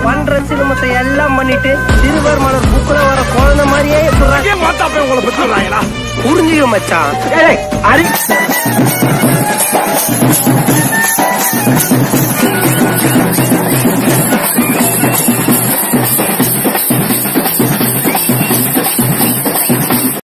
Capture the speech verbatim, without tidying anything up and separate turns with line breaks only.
பண்ற சினிமத்தை எல்லாம் பண்ணிட்டு சிறுவர் மலர் புக்குல வர குழந்தை மாதிரியே புரிஞ்சுக்க மச்சான்.